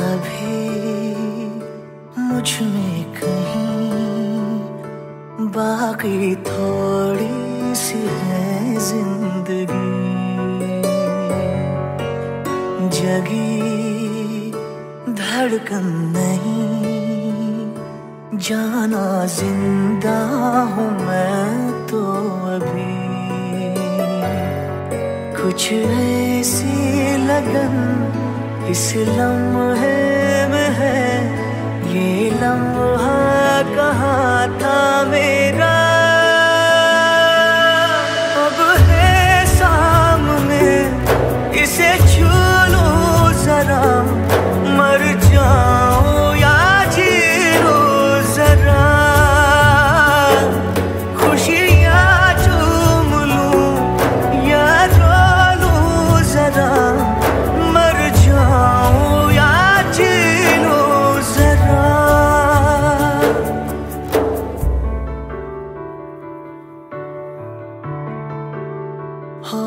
अभी मुझ में कहीं बाकी थोड़ी सी है जिंदगी, जगी धड़कन नहीं, जाना जिंदा हूँ मैं तो अभी। कुछ ऐसी लगन इस लम्हे में है, ये लम्हा कहाँ था मेरा, अब है सामने इसे छू लूं जरा, मर जाऊं या जी लूं जरा, खुशियाँ चूम लूं या रो लूं जरा, मर जाऊं या जी लूं जरा। हो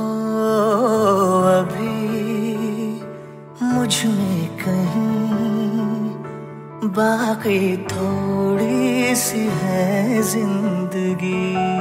अभी मुझ में कहीं बाकी थोड़ी सी है जिंदगी।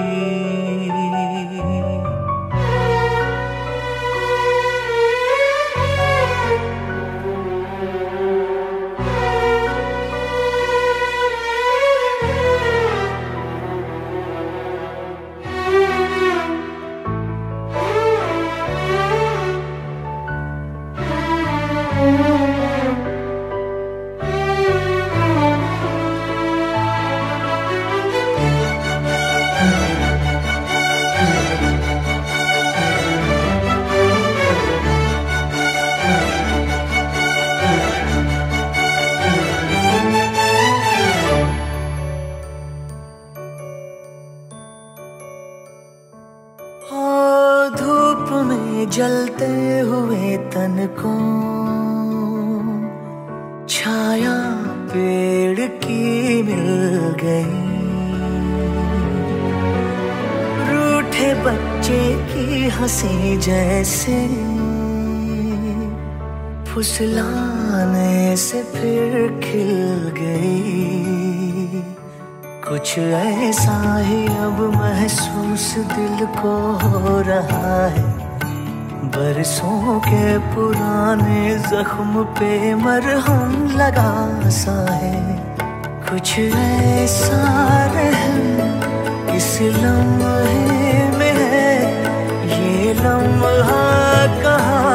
धूप में जलते हुए तन को छाया पेड़ की मिल गई, रूठे बच्चे की हंसी जैसे फुसलाने से फिर खिल गई। कुछ ऐसा ही अब महसूस दिल को हो रहा है, बरसों के पुराने जख्म पे मरहम लगा सा है। कुछ ऐसा रहम इस लम्हे में है, ये लम्हा कहाँ